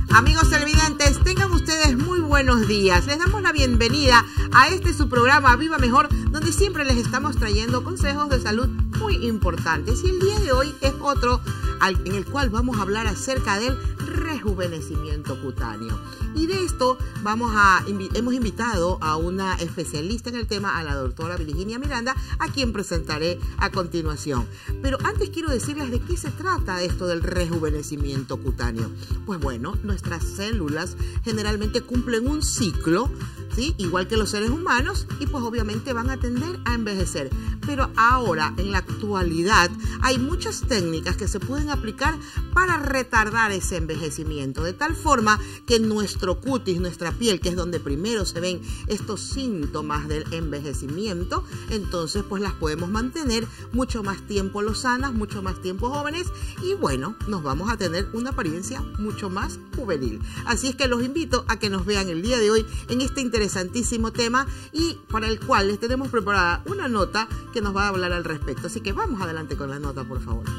Amigos televidentes, tengan ustedes muy buenos días. Les damos la bienvenida a este su programa Viva Mejor, donde siempre les estamos trayendo consejos de salud muy importantes. Y el día de hoy es otro en el cual vamos a hablar acerca del rejuvenecimiento cutáneo. Y de esto hemos invitado a una especialista en el tema, a la doctora Virginia Miranda, a quien presentaré a continuación. Pero antes quiero decirles de qué se trata esto del rejuvenecimiento cutáneo. Pues bueno, nuestras células generalmente cumplen un ciclo, ¿sí? Igual que los seres humanos, y pues obviamente van a tender a envejecer. Pero ahora, en la actualidad, hay muchas técnicas que se pueden aplicar para retardar ese envejecimiento, de tal forma que nuestro cutis, nuestra piel, que es donde primero se ven estos síntomas del envejecimiento, entonces pues las podemos mantener mucho más tiempo lozanas, mucho más tiempo jóvenes, y bueno, nos vamos a tener una apariencia mucho más juvenil. Así es que los invito a que nos vean el día de hoy en este interesantísimo tema, y para el cual les tenemos preparada una nota que nos va a hablar al respecto. Así que vamos adelante con la nota, por favor.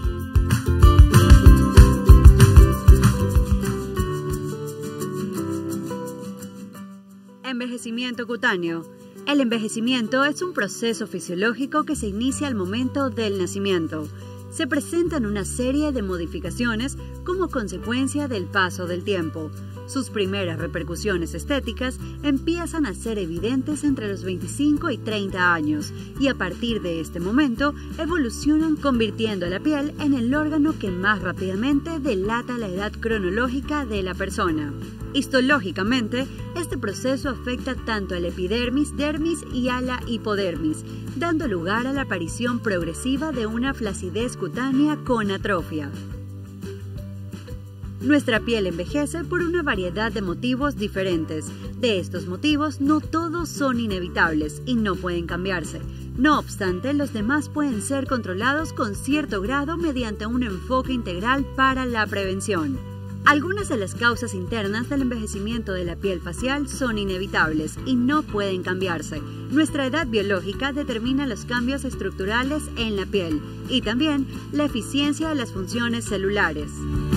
Envejecimiento cutáneo. El envejecimiento es un proceso fisiológico que se inicia al momento del nacimiento. Se presentan una serie de modificaciones como consecuencia del paso del tiempo. Sus primeras repercusiones estéticas empiezan a ser evidentes entre los 25 y 30 años, y a partir de este momento evolucionan convirtiendo a la piel en el órgano que más rápidamente delata la edad cronológica de la persona. Histológicamente, este proceso afecta tanto a la epidermis, dermis y a la hipodermis, dando lugar a la aparición progresiva de una flacidez cutánea con atrofia. Nuestra piel envejece por una variedad de motivos diferentes. De estos motivos, no todos son inevitables y no pueden cambiarse. No obstante, los demás pueden ser controlados con cierto grado mediante un enfoque integral para la prevención. Algunas de las causas internas del envejecimiento de la piel facial son inevitables y no pueden cambiarse. Nuestra edad biológica determina los cambios estructurales en la piel y también la eficiencia de las funciones celulares.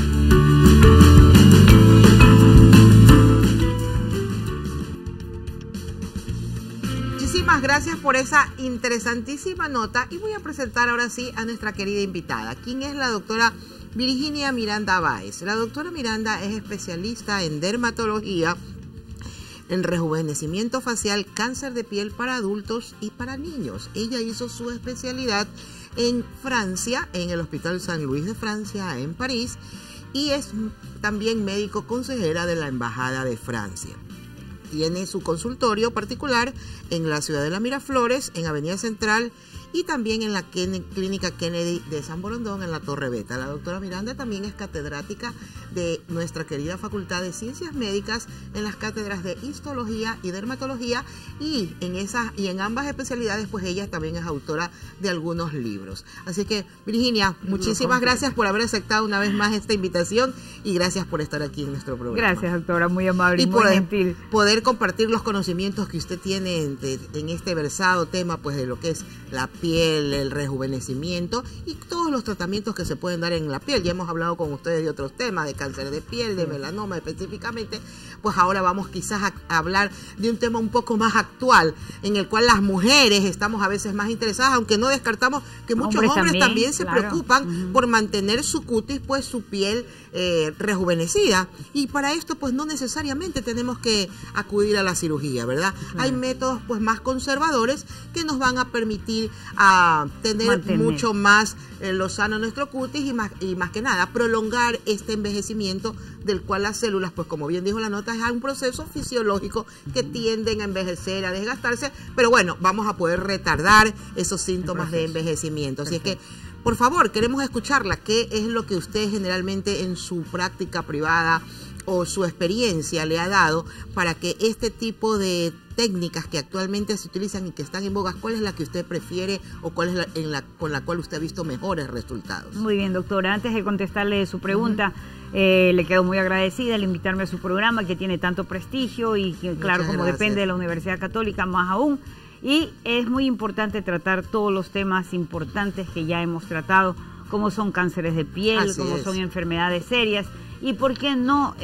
Muchísimas gracias por esa interesantísima nota, y voy a presentar ahora sí a nuestra querida invitada, quien es la doctora Virginia Miranda Báez. La doctora Miranda es especialista en dermatología, en rejuvenecimiento facial, cáncer de piel para adultos y para niños. Ella hizo su especialidad en Francia, en el Hospital San Luis de Francia, en París, y es también médico consejera de la Embajada de Francia. Tiene su consultorio particular en la ciudad de la Miraflores, en Avenida Central, y también en la Clínica Kennedy de San Borondón, en la Torre Beta. La doctora Miranda también es catedrática de nuestra querida Facultad de Ciencias Médicas en las cátedras de Histología y Dermatología, y en ambas especialidades pues ella también es autora de algunos libros. Así que, Virginia, muchísimas gracias por haber aceptado una vez más esta invitación, y gracias por estar aquí en nuestro programa. Gracias, doctora, muy amable y muy gentil. Poder compartir los conocimientos que usted tiene en este versado tema, pues de lo que es la piel, el rejuvenecimiento y todos los tratamientos que se pueden dar en la piel. Ya hemos hablado con ustedes de otros temas, de cáncer de piel, de melanoma específicamente. Pues ahora vamos quizás a hablar de un tema un poco más actual, en el cual las mujeres estamos a veces más interesadas, aunque no descartamos que muchos hombres también se preocupan por mantener su cutis, pues su piel rejuvenecida. Y para esto pues no necesariamente tenemos que acudir a la cirugía, ¿verdad? Hay métodos pues más conservadores que nos van a permitir a tener mucho más lozano nuestro cutis, y más que nada prolongar este envejecimiento, del cual las células, pues como bien dijo la nota, es un proceso fisiológico que tienden a envejecer, a desgastarse, pero bueno, vamos a poder retardar esos síntomas de envejecimiento. Así es que, por favor, queremos escucharla. ¿Qué es lo que usted generalmente en su práctica privada o su experiencia le ha dado para que este tipo de técnicas que actualmente se utilizan y que están en boga, cuál es la que usted prefiere o cuál es con la cual usted ha visto mejores resultados? Muy bien, doctora. Antes de contestarle su pregunta, le quedo muy agradecida al invitarme a su programa, que tiene tanto prestigio y que, claro, como depende de la Universidad Católica, más aún. Y es muy importante tratar todos los temas importantes que ya hemos tratado, como son cánceres de piel, como son enfermedades serias. Y por qué no,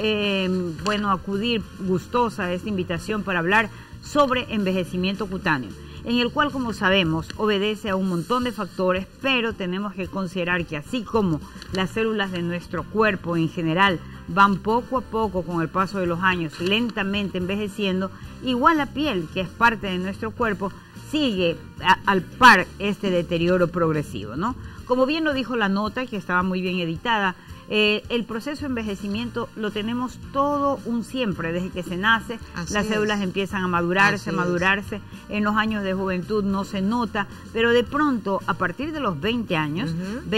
acudir gustosa a esta invitación para hablar sobre envejecimiento cutáneo, en el cual, como sabemos, obedece a un montón de factores, pero tenemos que considerar que así como las células de nuestro cuerpo en general van poco a poco con el paso de los años lentamente envejeciendo, igual la piel, que es parte de nuestro cuerpo, sigue al par este deterioro progresivo, ¿no? Como bien lo dijo la nota, que estaba muy bien editada, el proceso de envejecimiento lo tenemos todo un siempre, desde que se nace. Así las células empiezan a madurarse, en los años de juventud no se nota, pero de pronto, a partir de los 20 años,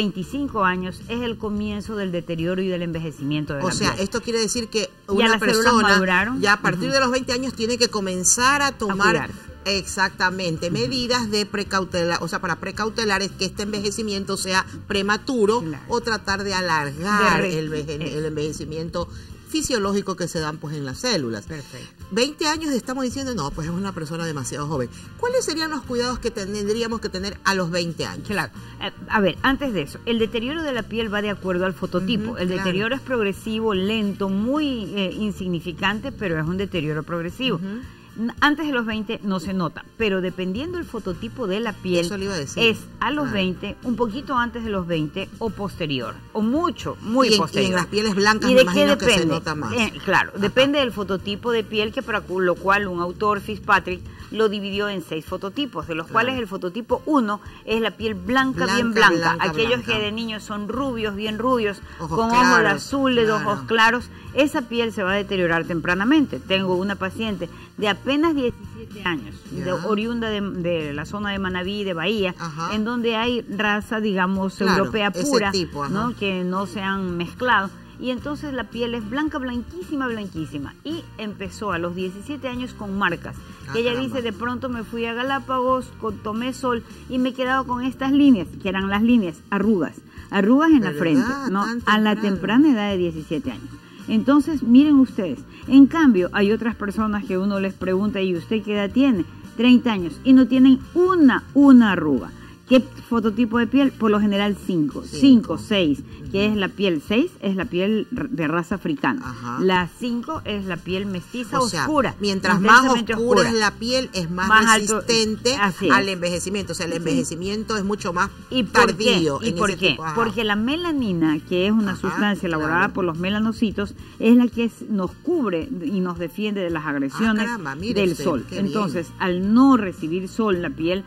25 años, es el comienzo del deterioro y del envejecimiento de la piel. O sea, esto quiere decir que una persona ya a partir de los 20 años tiene que comenzar a tomar... Exactamente, medidas de precautelar, o sea, para precautelar es que este envejecimiento sea prematuro, o tratar de alargar el envejecimiento fisiológico que se dan pues en las células. Perfecto. 20 años estamos diciendo, no, pues es una persona demasiado joven. ¿Cuáles serían los cuidados que tendríamos que tener a los 20 años? Claro. A ver, antes de eso, el deterioro de la piel va de acuerdo al fototipo. El deterioro es progresivo, lento, muy insignificante, pero es un deterioro progresivo. Antes de los 20 no se nota, pero dependiendo del fototipo de la piel, eso le iba a decir, es a los 20, un poquito antes de los 20 o posterior, o muy posterior. Y en las pieles blancas me imagino que se nota más. Claro, depende del fototipo de piel, que para lo cual un autor, Fitzpatrick, lo dividió en 6 fototipos, de los cuales el fototipo 1 es la piel blanca, bien blanca. Aquellos que de niños son rubios, bien rubios, con ojos de azul, de ojos claros, esa piel se va a deteriorar tempranamente. Tengo una paciente de apenas 17 años, oriunda de la zona de Manabí, de Bahía, en donde hay raza, digamos, europea pura, ¿no? Que no se han mezclado. Y entonces la piel es blanca, blanquísima, blanquísima. Y empezó a los 17 años con marcas. Que ella dice, de pronto me fui a Galápagos, tomé sol y me he quedado con estas líneas, que eran las líneas, arrugas en la frente, ¿no? A la temprana edad de 17 años. Entonces, miren ustedes, en cambio, hay otras personas que uno les pregunta, ¿y usted qué edad tiene? 30 años, y no tienen una arruga. ¿Qué fototipo de piel? Por lo general 5, 6, que es la piel 6, es la piel de raza africana. La 5 es la piel mestiza oscura. Mientras más oscura es la piel, es más resistente al envejecimiento. O sea, el envejecimiento es mucho más tardío. ¿Y por qué? Porque la melanina, que es una sustancia elaborada por los melanocitos, es la que nos cubre y nos defiende de las agresiones del sol. Entonces, al no recibir sol, la piel,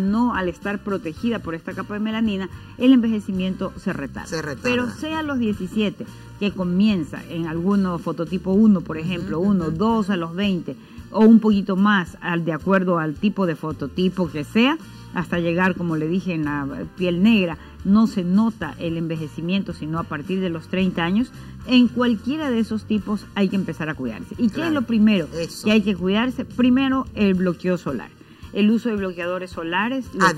al estar protegida por esta capa de melanina, el envejecimiento se retarda. Pero sea a los 17, que comienza en algunos fototipo 1, por ejemplo, 1, 2 a los 20, o un poquito más, de acuerdo al tipo de fototipo que sea, hasta llegar, como le dije, en la piel negra, no se nota el envejecimiento sino a partir de los 30 años. En cualquiera de esos tipos hay que empezar a cuidarse. ¿Y qué es lo primero que hay que cuidarse? Primero, el bloqueo solar. El uso de bloqueadores solares, a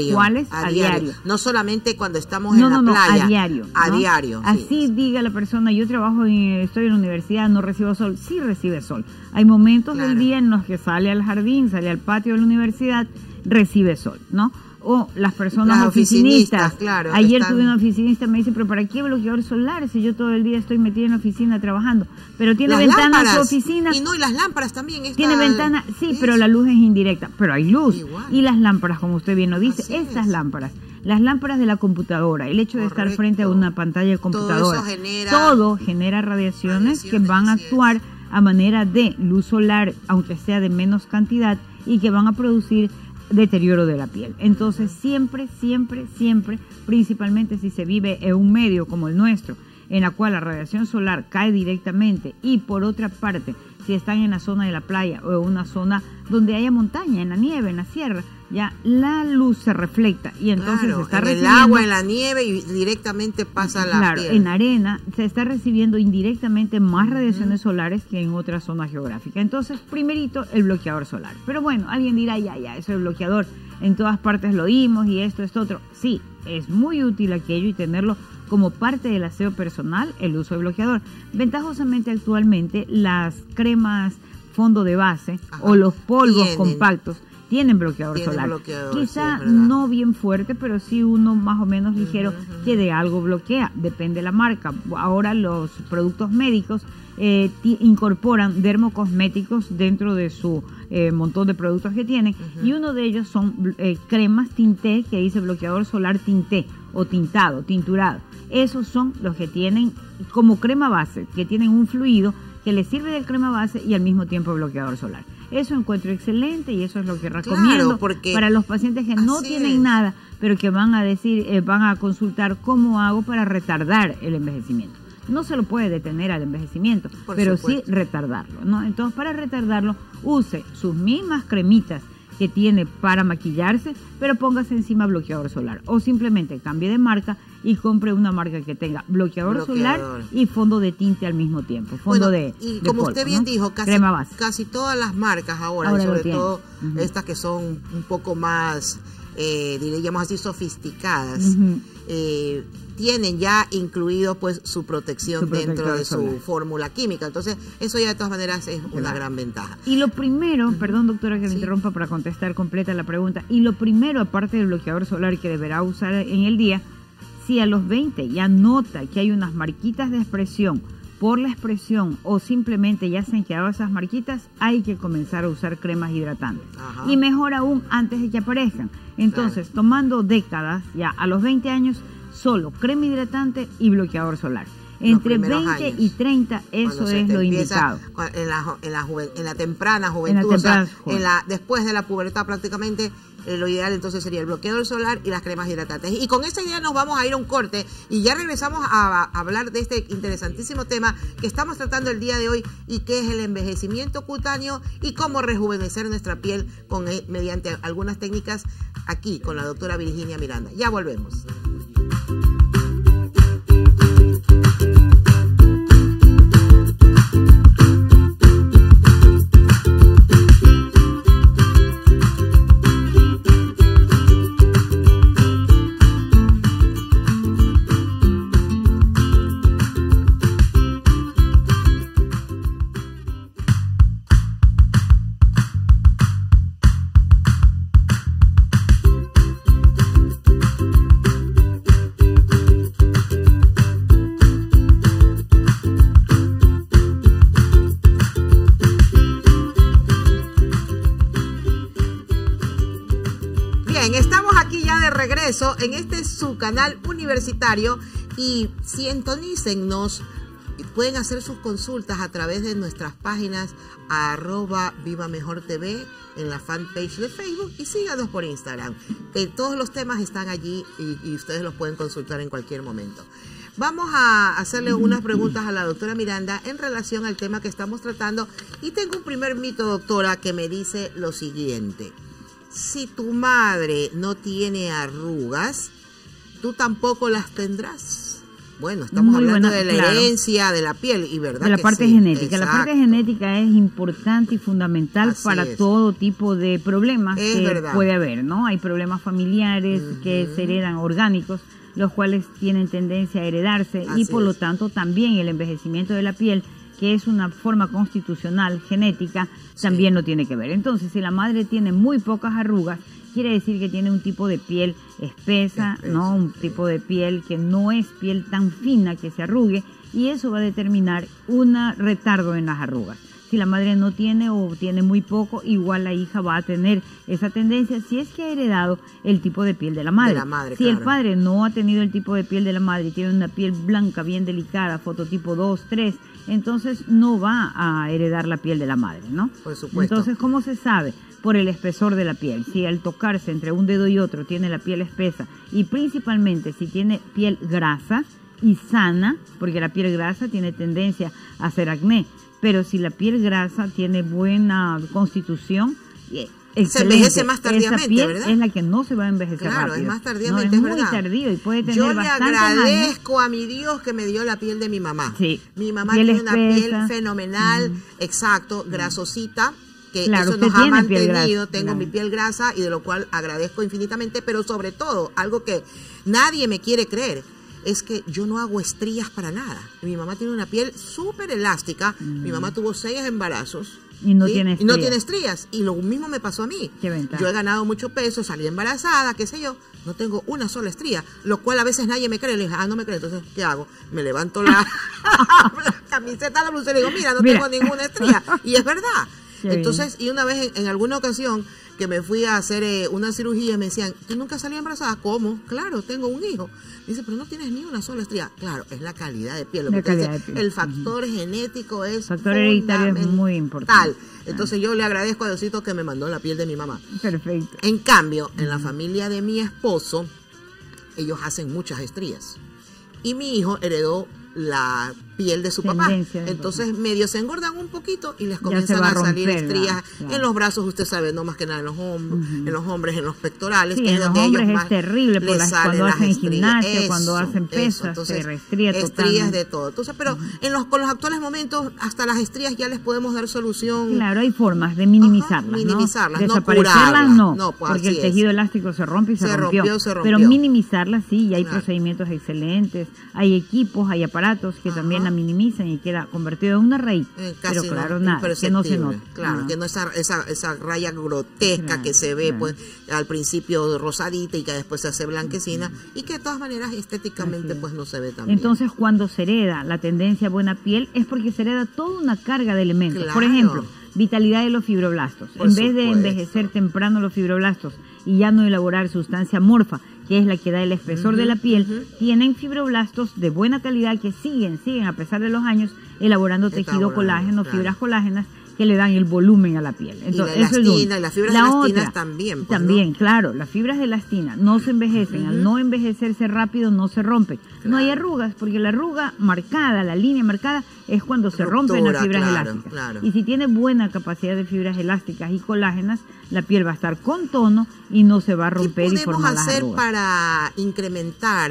diario. No solamente cuando estamos en la playa. A diario. Así diga la persona, yo estoy en la universidad, no recibo sol. Sí recibe sol. Hay momentos del día en los que sale al jardín, sale al patio de la universidad, recibe sol, ¿no? O las personas oficinistas. Ayer tuve una oficinista, me dice, pero ¿para qué bloqueador solar si yo todo el día estoy metida en la oficina trabajando? Pero tiene ventana en su oficina. Y las lámparas también. Tiene ventana, pero la luz es indirecta, pero hay luz. Y las lámparas, como usted bien lo dice, las lámparas de la computadora, el hecho de estar frente a una pantalla de computadora, todo genera radiaciones que van a actuar a manera de luz solar, aunque sea de menos cantidad, y que van a producir deterioro de la piel. Entonces siempre, principalmente si se vive en un medio como el nuestro, en la cual la radiación solar cae directamente, y por otra parte, si están en la zona de la playa o en una zona donde haya montaña, en la nieve, en la sierra, ya la luz se refleja y entonces se está recibiendo el agua, en la nieve, y directamente pasa a la piel. En arena se está recibiendo indirectamente más radiaciones solares que en otra zona geográfica. Entonces, primerito, el bloqueador solar. Pero bueno, alguien dirá, ya, eso es bloqueador, en todas partes lo oímos y esto otro. Sí, es muy útil aquello y tenerlo como parte del aseo personal, el uso de bloqueador. Ventajosamente, actualmente, las cremas fondo de base o los polvos compactos tienen bloqueador solar. Quizá no bien fuerte, pero sí uno más o menos ligero que de algo bloquea, depende de la marca. Ahora los productos médicos incorporan dermocosméticos dentro de su montón de productos que tienen, y uno de ellos son cremas tinté, que dice bloqueador solar tinté o tintado, tinturado. Esos son los que tienen como crema base, que tienen un fluido que les sirve de crema base y al mismo tiempo bloqueador solar. Eso encuentro excelente y eso es lo que recomiendo para los pacientes que no tienen nada, pero que van a consultar cómo hago para retardar el envejecimiento. No se lo puede detener al envejecimiento, pero sí retardarlo, ¿no? Entonces, para retardarlo, use sus mismas cremitas que tiene para maquillarse, pero póngase encima bloqueador solar. O simplemente cambie de marca y compre una marca que tenga bloqueador solar y fondo de tinte al mismo tiempo. Fondo y como polvo, usted bien dijo, casi todas las marcas ahora y sobre todo estas que son un poco más, diríamos así, sofisticadas, tienen ya incluido pues su protección dentro de su fórmula química. Entonces, eso ya de todas maneras es una gran ventaja. Y lo primero, perdón doctora que me interrumpa para contestar completa la pregunta, y lo primero, aparte del bloqueador solar que deberá usar en el día, si a los 20 ya nota que hay unas marquitas de expresión por la expresión o simplemente ya se han quedado esas marquitas, hay que comenzar a usar cremas hidratantes. Y mejor aún antes de que aparezcan. Entonces, tomando décadas, ya a los 20 años, solo crema hidratante y bloqueador solar. Entre 20 y 30, eso es lo indicado. En la temprana juventud, después de la pubertad prácticamente, lo ideal entonces sería el bloqueador solar y las cremas hidratantes. Y con esta idea nos vamos a ir a un corte y ya regresamos a hablar de este interesantísimo tema que estamos tratando el día de hoy y que es el envejecimiento cutáneo y cómo rejuvenecer nuestra piel mediante algunas técnicas aquí con la doctora Virginia Miranda. Ya volvemos. En este es su canal universitario y sintonícennos. Pueden hacer sus consultas a través de nuestras páginas @VivaMejorTV en la fanpage de Facebook y síganos por Instagram. Todos los temas están allí y ustedes los pueden consultar en cualquier momento. Vamos a hacerle unas preguntas a la doctora Miranda en relación al tema que estamos tratando y tengo un primer mito, doctora, que me dice lo siguiente. Si tu madre no tiene arrugas, tú tampoco las tendrás. Bueno, estamos hablando de la herencia de la piel y verdad de la parte genética. Exacto. La parte genética es importante y fundamental para todo tipo de problemas que puede haber, ¿no? Hay problemas familiares que se heredan, orgánicos, los cuales tienen tendencia a heredarse y por lo tanto también el envejecimiento de la piel, que es una forma constitucional genética, también lo tiene que ver. Entonces, si la madre tiene muy pocas arrugas, quiere decir que tiene un tipo de piel espesa, ¿no? Un tipo de piel que no es piel tan fina que se arrugue, y eso va a determinar un retardo en las arrugas. Si la madre no tiene o tiene muy poco, igual la hija va a tener esa tendencia si es que ha heredado el tipo de piel de la madre. Si el padre no ha tenido el tipo de piel de la madre y tiene una piel blanca, bien delicada, fototipo 2, 3, entonces no va a heredar la piel de la madre, ¿no? Por supuesto. Entonces, ¿cómo se sabe? Por el espesor de la piel. Si al tocarse entre un dedo y otro tiene la piel espesa, y principalmente si tiene piel grasa y sana, porque la piel grasa tiene tendencia a hacer acné, pero si la piel grasa tiene buena constitución, se envejece más tardíamente, esa piel, ¿verdad? Es la que no se va a envejecer rápido. Es más tardíamente, es muy tardío y puede tener bastante. Yo le agradezco a mi Dios que me dio la piel de mi mamá. Sí. Mi mamá tiene una piel fenomenal, exacto, grasosita, que eso nos ha mantenido. Tengo mi piel grasa y de lo cual agradezco infinitamente, pero sobre todo, algo que nadie me quiere creer, es que yo no hago estrías para nada. Mi mamá tiene una piel súper elástica. Mi mamá tuvo 6 embarazos Y no ¿sí? tiene Y estrías. no tiene estrías. Y lo mismo me pasó a mí. Qué ventaja. Yo he ganado mucho peso, salí embarazada, qué sé yo, no tengo una sola estría, lo cual a veces nadie me cree. Le dije, no me cree, entonces, ¿qué hago? Me levanto la camiseta, la blusa y le digo, mira, no tengo ninguna estría. Y es verdad. Qué entonces, bien. Y una vez, en alguna ocasión, que me fui a hacer una cirugía, me decían, ¿tú nunca salí embarazada? ¿Cómo? Claro, tengo un hijo. Dice, pero no tienes ni una sola estría. Claro, es la calidad de piel. Lo que dice, de piel. El factor genético es factor hereditario es muy importante. Entonces yo le agradezco a Diosito que me mandó la piel de mi mamá. Perfecto. En cambio, en la familia de mi esposo, ellos hacen muchas estrías. Y mi hijo heredó la piel de su papá. Entonces medio se engordan un poquito y les comienzan a salir estrías en los brazos, usted sabe, no más que nada en los hombros, en los hombres, en los pectorales. Sí, que en los hombres es terrible cuando hacen gimnasia, cuando hacen pesas, entonces, se restría totalmente. Estrías de todo. Entonces, pero con los actuales momentos, hasta las estrías ya les podemos dar solución. Claro, hay formas de minimizarlas. Minimizarlas, ¿no? Desaparecerlas no, pues porque el tejido elástico se rompe y se rompió. Pero minimizarlas sí, y hay procedimientos excelentes, hay equipos, hay aparatos que también la minimizan y queda convertido en una raíz, pero claro, nada, que no se nota. Claro, que no esa raya grotesca que se ve pues al principio rosadita y que después se hace blanquecina y que de todas maneras estéticamente pues no se ve tan bien. Entonces cuando se hereda la tendencia a buena piel es porque se hereda toda una carga de elementos. Por ejemplo, vitalidad de los fibroblastos. En vez de envejecer temprano los fibroblastos y ya no elaborar sustancia morfa, que es la que da el espesor de la piel, tienen fibroblastos de buena calidad que siguen a pesar de los años elaborando tejido colágeno, fibras colágenas que le dan el volumen a la piel. Entonces, y la elastina, y las fibras elastinas también. Pues, también, claro, las fibras de elastina no se envejecen, al no envejecerse rápido no se rompen. No hay arrugas, porque la arruga marcada, la línea marcada, es cuando se rompen las fibras elásticas. Y si tiene buena capacidad de fibras elásticas y colágenas, la piel va a estar con tono y no se va a romper y formar las arrugas. ¿Qué podemos hacer para incrementar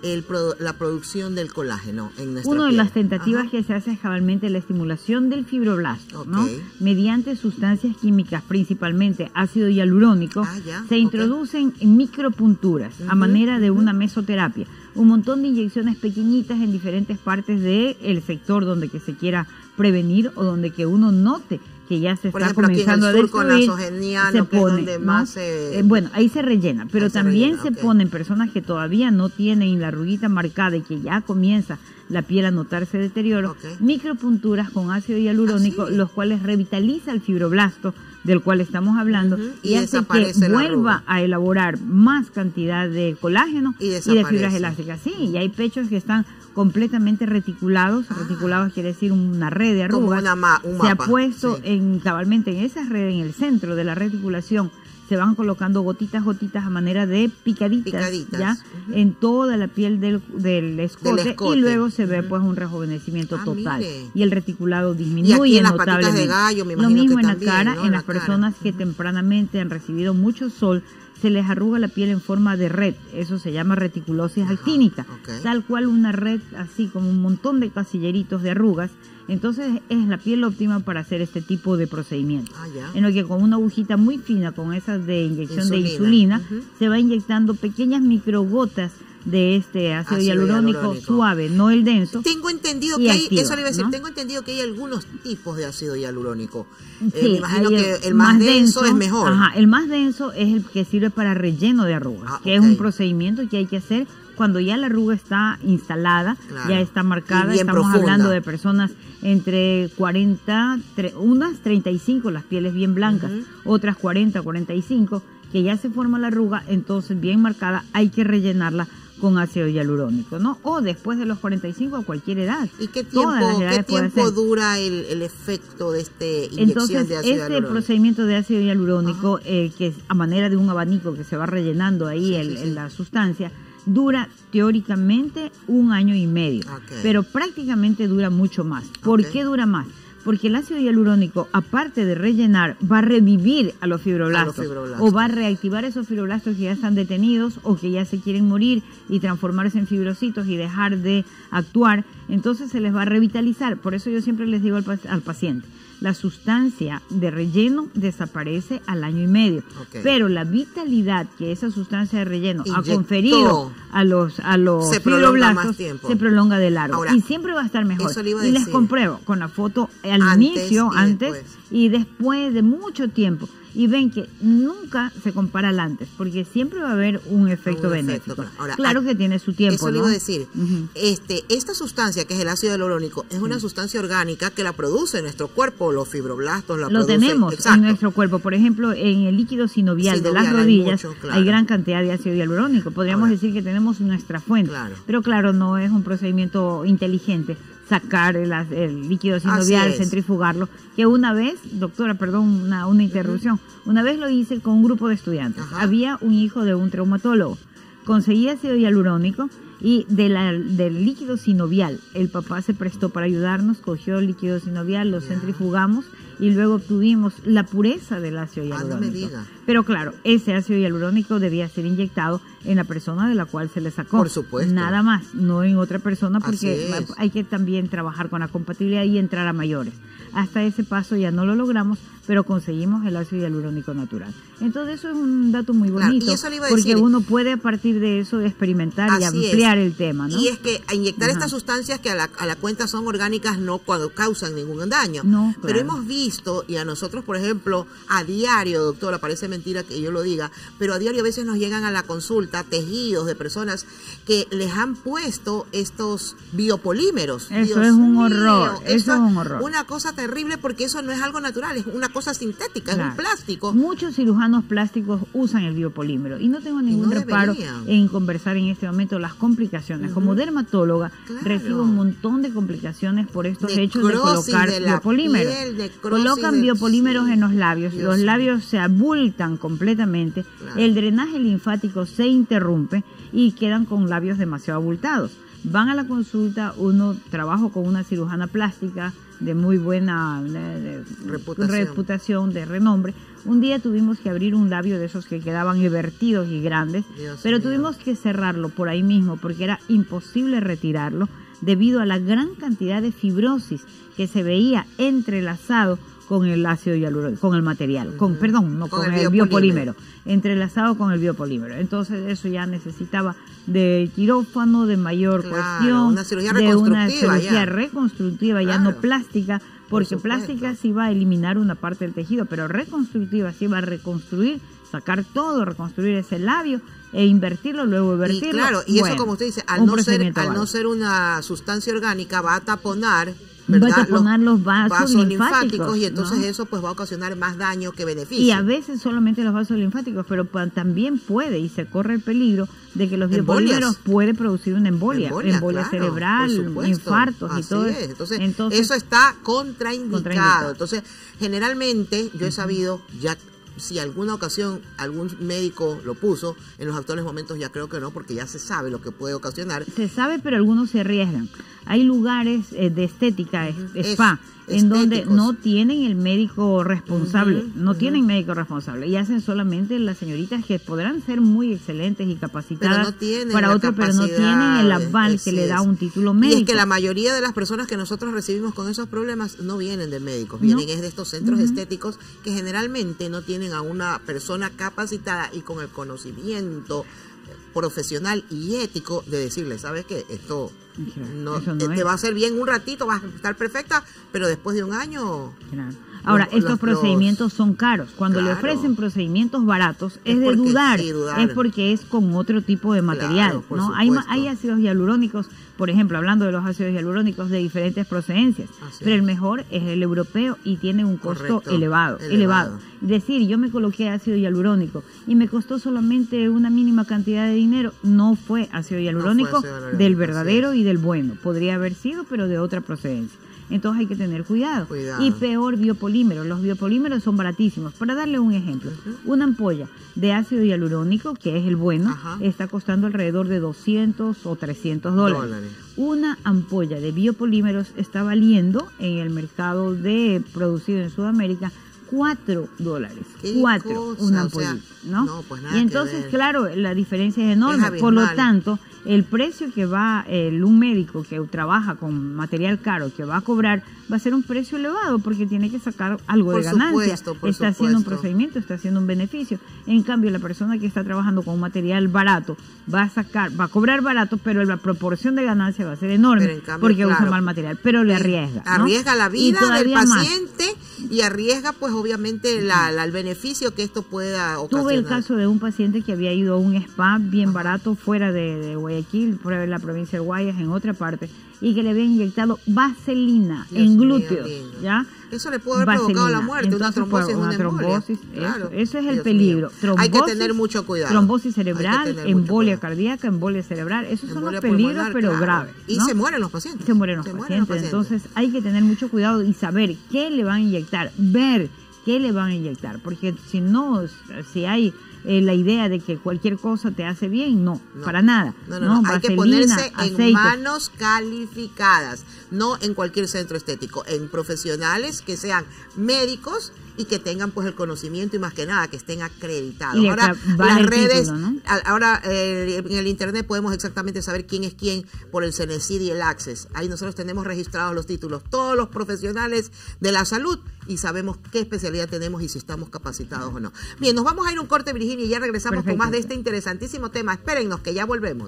la producción del colágeno en nuestra Una de piel? las tentativas que se hace es cabalmente la estimulación del fibroblasto, ¿no? Mediante sustancias químicas, principalmente ácido hialurónico, se introducen micropunturas a manera de una mesoterapia. Un montón de inyecciones pequeñitas en diferentes partes del sector donde que se quiera prevenir o donde que uno note que ya se está comenzando a destruir, se pone, ¿no? Bueno, ahí se rellena, pero también se ponen personas que todavía no tienen la arruguita marcada y que ya comienza la piel a notarse deterioro, micropunturas con ácido hialurónico, los cuales revitaliza el fibroblasto del cual estamos hablando y hace que vuelva a elaborar más cantidad de colágeno y de fibras elásticas. Sí, y hay pechos que están completamente reticulados. Reticulados quiere decir una red de arrugas. Se ha puesto cabalmente en esa red, en el centro de la reticulación, se van colocando gotitas a manera de picaditas. ¿Ya? En toda la piel del escote y luego se ve pues un rejuvenecimiento total. Mire. Y el reticulado disminuye en las notablemente. patitas de gallo, me Lo imagino mismo que en también, la cara, ¿no? en las personas que tempranamente han recibido mucho sol, se les arruga la piel en forma de red, eso se llama reticulosis actínica, tal cual una red así como un montón de casilleritos de arrugas. Entonces es la piel óptima para hacer este tipo de procedimientos, en lo que con una agujita muy fina, con esas de inyección de insulina, se va inyectando pequeñas microgotas de este ácido hialurónico suave, no el denso. Tengo entendido que hay, eso le iba a decir, tengo entendido que hay algunos tipos de ácido hialurónico. Me imagino que el más denso es mejor. El más denso es el que sirve para relleno de arrugas, que es un procedimiento que hay que hacer cuando ya la arruga está instalada, ya está marcada. Estamos hablando de personas entre 40, unas 35, las pieles bien blancas, otras 40, 45, que ya se forma la arruga, entonces bien marcada, hay que rellenarla con ácido hialurónico, ¿no? O después de los 45 a cualquier edad. ¿Y qué tiempo dura el efecto de inyección de ácido hialurónico? Este procedimiento de ácido hialurónico, que es a manera de un abanico que se va rellenando ahí la sustancia, dura teóricamente 1 año y medio, pero prácticamente dura mucho más. ¿Por qué dura más? Porque el ácido hialurónico, aparte de rellenar, va a revivir a los fibroblastos, o va a reactivar esos fibroblastos que ya están detenidos o que ya se quieren morir y transformarse en fibrocitos y dejar de actuar. entonces se les va a revitalizar. Por eso yo siempre les digo al paciente, la sustancia de relleno desaparece al año y medio, pero la vitalidad que esa sustancia de relleno ha conferido a los fibroblastos se prolonga de largo. Ahora, y siempre va a estar mejor. Y les compruebo con la foto antes y después de mucho tiempo. Y ven que nunca se compara al antes, porque siempre va a haber un efecto benéfico. Ahora, claro que tiene su tiempo, eso le iba a decir. Esta sustancia, que es el ácido hialurónico, es una sustancia orgánica que la produce nuestro cuerpo, los fibroblastos lo tenemos en nuestro cuerpo. Por ejemplo, en el líquido sinovial de las rodillas hay gran cantidad de ácido hialurónico. Podríamos decir que tenemos nuestra fuente, pero claro, no es un procedimiento inteligente sacar el líquido sinovial, centrifugarlo, que una vez, doctora, perdón, una interrupción, una vez lo hice con un grupo de estudiantes. Había un hijo de un traumatólogo, conseguí ácido hialurónico y del líquido sinovial, el papá se prestó para ayudarnos, cogió el líquido sinovial, lo centrifugamos y luego obtuvimos la pureza del ácido hialurónico. No me diga. Pero claro, ese ácido hialurónico debía ser inyectado en la persona de la cual se le sacó. Por supuesto. Nada más, no en otra persona, porque hay que también trabajar con la compatibilidad y entrar a mayores. Hasta ese paso ya no lo logramos, pero conseguimos el ácido hialurónico natural. Entonces eso es un dato muy bonito, y eso le iba a decir, porque uno puede a partir de eso experimentar y ampliar el tema, ¿no? Y es que a inyectar estas sustancias que a la cuenta son orgánicas no cuando causan ningún daño. No, pero hemos visto, y a nosotros, por ejemplo, a diario, doctora, parece mentira que yo lo diga, pero a diario a veces nos llegan a la consulta tejidos de personas que les han puesto estos biopolímeros. Eso es un horror, eso es un horror. Una cosa terrible, porque eso no es algo natural, es una cosa sintética, es un plástico. Muchos cirujanos plásticos usan el biopolímero y no tengo ningún reparo en conversar en este momento las complicaciones. Como dermatóloga recibo un montón de complicaciones por estos hechos de colocar biopolímeros. Colocan biopolímeros en los labios, los labios se abultan completamente, el drenaje linfático se interrumpe y quedan con labios demasiado abultados. Van a la consulta, uno trabaja con una cirujana plástica de muy buena reputación, de renombre. Un día tuvimos que abrir un labio de esos que quedaban evertidos y grandes, pero tuvimos que cerrarlo por ahí mismo porque era imposible retirarlo debido a la gran cantidad de fibrosis que se veía entrelazado con el ácido hialurónico, con el material, con el biopolímero, entrelazado con el biopolímero. Entonces eso ya necesitaba de quirófano, de mayor cuestión, una cirugía reconstructiva, ya no plástica, porque plástica sí va a eliminar una parte del tejido, pero reconstructiva sí va a reconstruir, sacar todo, reconstruir ese labio e invertirlo, luego vertirlo. Y claro, y eso, como usted dice, al no ser una sustancia orgánica, va a taponar, ¿verdad?, va a taponar los vasos linfáticos, y entonces eso pues va a ocasionar más daño que beneficio. Y a veces solamente los vasos linfáticos, pero también puede y se corre el peligro de que los biopolímeros puede producir una embolia cerebral, infartos y todo eso. Entonces eso está contraindicado. Entonces, generalmente yo he sabido, ya si alguna ocasión algún médico lo puso, en los actuales momentos ya creo que no, porque ya se sabe lo que puede ocasionar. Se sabe, pero algunos se arriesgan. Hay lugares de estética, spa, en donde no tienen el médico responsable, tienen médico responsable, y hacen solamente las señoritas que podrán ser muy excelentes y capacitadas para otro, pero no tienen el aval que le da un título médico. Y es que la mayoría de las personas que nosotros recibimos con esos problemas no vienen de médicos, vienen de estos centros estéticos que generalmente no tienen a una persona capacitada y con el conocimiento profesional y ético de decirle, ¿sabes qué? Esto no te va a hacer bien un ratito, vas a estar perfecta, pero después de un año... Ahora, estos procedimientos son caros. Cuando le ofrecen procedimientos baratos, es de dudar. Es porque es con otro tipo de material, ¿no? Hay ácidos hialurónicos, por ejemplo, hablando de los ácidos hialurónicos de diferentes procedencias, pero el mejor es el europeo y tiene un costo elevado. Es decir, yo me coloqué ácido hialurónico y me costó solamente una mínima cantidad de dinero. No fue ácido hialurónico del verdadero y del bueno. Podría haber sido, pero de otra procedencia. Entonces hay que tener cuidado. Y peor, biopolímeros. Los biopolímeros son baratísimos. Para darle un ejemplo, una ampolla de ácido hialurónico, que es el bueno, está costando alrededor de $200 o $300. Una ampolla de biopolímeros está valiendo en el mercado producido en Sudamérica $4. ¿Qué 4, cosa? una O sea, ampollita, ¿no? no, pues nada y que entonces, ver. claro, la diferencia es enorme. Es Por lo abismal. tanto, el precio que va un médico que trabaja con material caro, que va a cobrar, va a ser un precio elevado porque tiene que sacar algo de ganancia. Está haciendo un procedimiento, está haciendo un beneficio. En cambio, la persona que está trabajando con material barato va a cobrar barato, pero la proporción de ganancia va a ser enorme porque usa mal material, pero le arriesga, ¿no? Arriesga la vida del más. paciente y arriesga pues obviamente el beneficio que esto pueda ocasionar. Tuve el caso de un paciente que había ido a un spa bien barato fuera de Guayaquil, fuera de la provincia de Guayas, en otra parte, y que le habían inyectado vaselina en glúteos, ¿ya? Eso le puede haber provocado la muerte. Entonces, una trombosis, claro. Eso es el peligro. Hay que tener mucho cuidado. Trombosis cerebral, embolia cardíaca, embolia cerebral, esos son los peligros, pero graves, ¿no? Y se mueren los pacientes. Se mueren los pacientes. Entonces hay que tener mucho cuidado y saber qué le van a inyectar, ver qué le van a inyectar, porque si hay la idea de que cualquier cosa te hace bien, no, para nada. No. Hay que ponerse en manos calificadas, no en cualquier centro estético, en profesionales que sean médicos y que tengan pues el conocimiento y más que nada que estén acreditados. Y ahora vale las redes, título, ¿no? ahora en el internet podemos exactamente saber quién es quién por el Cenecid y el Access. Ahí nosotros tenemos registrados los títulos, todos los profesionales de la salud, y sabemos qué especialidad tenemos y si estamos capacitados o no. Bien, nos vamos a ir a un corte, Virginia, y ya regresamos con más de este interesantísimo tema. Espérennos que ya volvemos.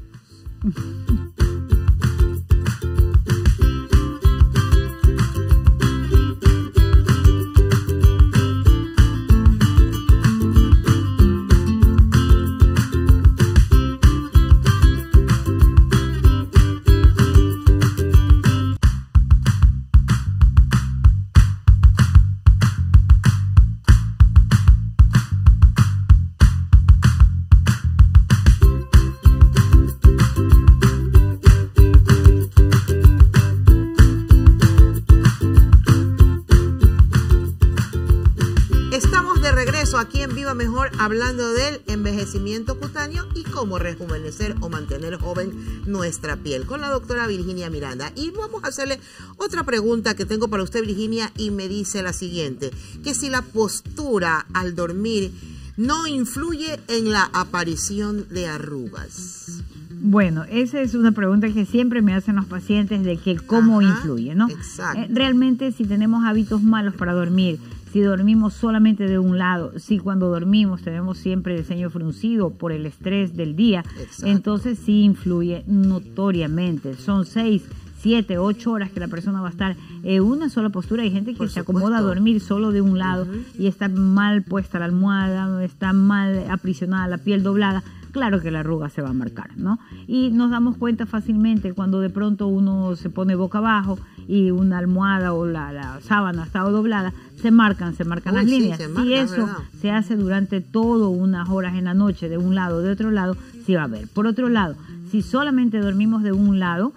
Aquí en Viva Mejor, hablando del envejecimiento cutáneo y cómo rejuvenecer o mantener joven nuestra piel, con la doctora Virginia Miranda. Y vamos a hacerle otra pregunta que tengo para usted, Virginia, y me dice la siguiente, que si la postura al dormir no influye en la aparición de arrugas. Bueno, esa es una pregunta que siempre me hacen los pacientes de que cómo influye, ¿no? Exacto. Realmente, si tenemos hábitos malos para dormir, si dormimos solamente de un lado, si cuando dormimos tenemos siempre el ceño fruncido por el estrés del día, entonces sí influye notoriamente. Son 6, 7, 8 horas que la persona va a estar en una sola postura. Hay gente que se acomoda a dormir solo de un lado y está mal puesta la almohada, está mal aprisionada la piel doblada. Claro que la arruga se va a marcar, ¿no? Y nos damos cuenta fácilmente cuando de pronto uno se pone boca abajo y una almohada o la sábana está doblada, se marcan las líneas. Si eso se hace durante todo unas horas en la noche, de un lado, de otro lado, sí va a haber. Por otro lado, si solamente dormimos de un lado,